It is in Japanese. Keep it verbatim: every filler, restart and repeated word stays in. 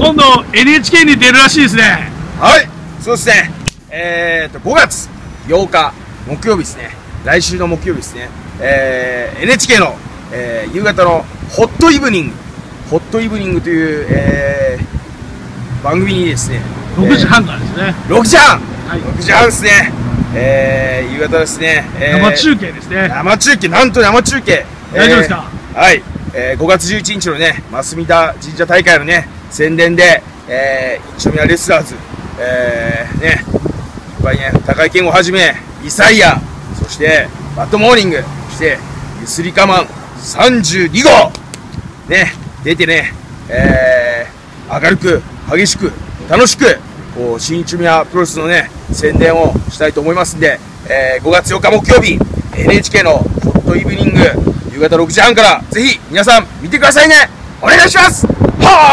今度 エヌエイチケー に出るらしいですね。 はい、そうですね。えーと、ごがつようか木曜日ですね。来週の木曜日ですね。えー、エヌエイチケー の、えー、夕方のホットイブニング、ホットイブニングという、えー、番組にですね、 ろくじはんからですね。 ろくじはん、 はい、 ろくじはんですね。えー、夕方ですね。えー、 生中継ですね。 生中継、なんと生中継。 大丈夫ですか？ えー、はい、えー、ごがつじゅういちにちのね、増田神社大会のね、宣伝で、えー、一宮レスラーズ、えー、ね、いっぱいね、高井健吾をはじめ、イサイア、そして、バッドモーニング、そして、ゆすりかまんさんじゅうにごう、ね、出てね、えー、明るく、激しく、楽しく、こう、新一宮プロレスのね、宣伝をしたいと思いますんで、えー、ごがつようか木曜日、エヌエイチケー のホットイブニング、夕方ろくじはんから、ぜひ、皆さん、見てくださいね。お願いします。はー